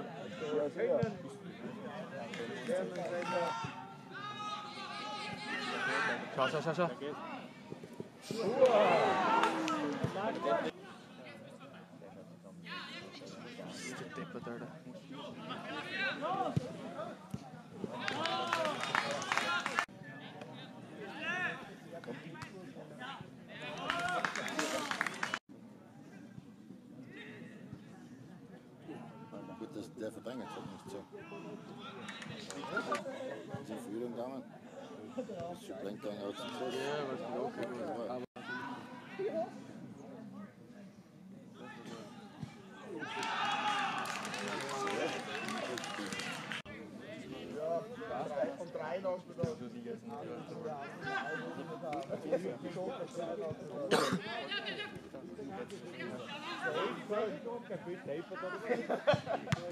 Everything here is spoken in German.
Schau, schau, schau, schau. Deppert, Alter. Gut, der verdrängt halt nicht so. Die Fühlung gegangen. Sie blinkt dann aus dem Zug. Ja, was gelaufen ist. Ja,